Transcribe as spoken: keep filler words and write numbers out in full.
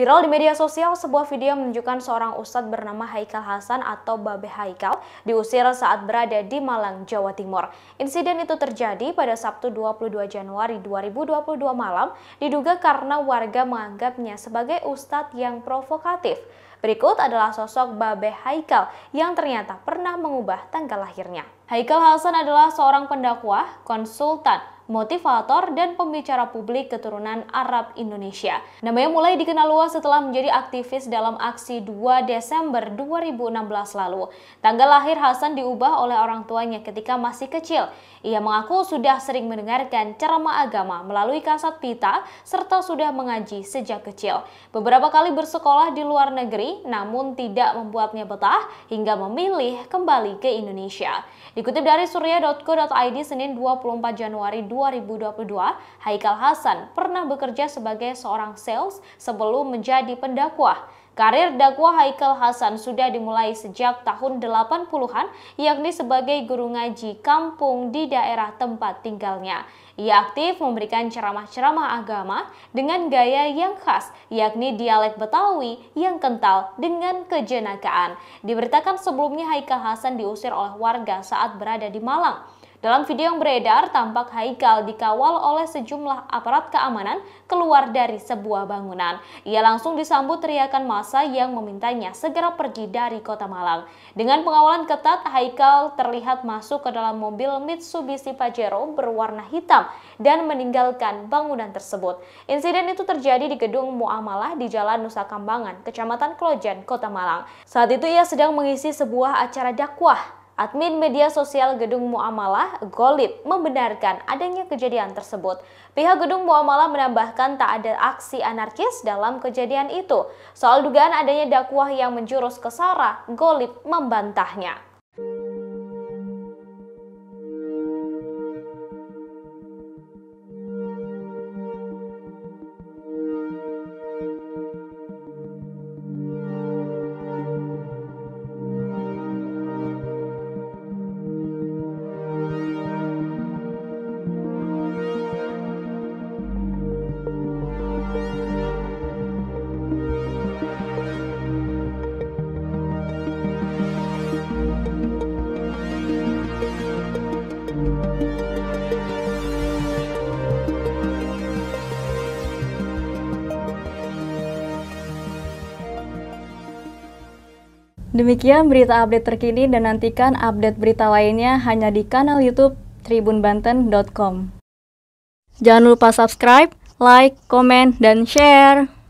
Viral di media sosial, sebuah video menunjukkan seorang ustadz bernama Haikal Hasan atau Babe Haikal diusir saat berada di Malang, Jawa Timur. Insiden itu terjadi pada Sabtu dua puluh dua Januari dua ribu dua puluh dua malam, diduga karena warga menganggapnya sebagai ustadz yang provokatif. Berikut adalah sosok Babe Haikal yang ternyata pernah mengubah tanggal lahirnya. Haikal Hasan adalah seorang pendakwah, konsultan, motivator, dan pembicara publik keturunan Arab Indonesia. Namanya mulai dikenal luas setelah menjadi aktivis dalam aksi dua Desember dua ribu enam belas lalu. Tanggal lahir Hasan diubah oleh orang tuanya ketika masih kecil. Ia mengaku sudah sering mendengarkan ceramah agama melalui kaset pita serta sudah mengaji sejak kecil. Beberapa kali bersekolah di luar negeri, namun tidak membuatnya betah hingga memilih kembali ke Indonesia. Dikutip dari surya titik co titik id Senin dua puluh empat Januari dua ribu dua puluh dua, Haikal Hasan pernah bekerja sebagai seorang sales sebelum menjadi pendakwah. Karir dakwah Haikal Hasan sudah dimulai sejak tahun delapan puluhan, yakni sebagai guru ngaji kampung di daerah tempat tinggalnya. Ia aktif memberikan ceramah-ceramah agama dengan gaya yang khas, yakni dialek Betawi yang kental dengan kejenakaan. Diberitakan sebelumnya Haikal Hasan diusir oleh warga saat berada di Malang. Dalam video yang beredar, tampak Haikal dikawal oleh sejumlah aparat keamanan keluar dari sebuah bangunan. Ia langsung disambut teriakan massa yang memintanya segera pergi dari kota Malang. Dengan pengawalan ketat, Haikal terlihat masuk ke dalam mobil Mitsubishi Pajero berwarna hitam dan meninggalkan bangunan tersebut. Insiden itu terjadi di gedung Muamalah di Jalan Nusa Kambangan, Kecamatan Klojen, Kota Malang. Saat itu ia sedang mengisi sebuah acara dakwah. Admin media sosial Gedung Muamalah, Golib, membenarkan adanya kejadian tersebut. Pihak Gedung Muamalah menambahkan tak ada aksi anarkis dalam kejadian itu. Soal dugaan adanya dakwah yang menjurus ke sara, Golib membantahnya. Demikian berita update terkini dan nantikan update berita lainnya hanya di kanal YouTube tribun banten dot com. Jangan lupa subscribe, like, komen, dan share.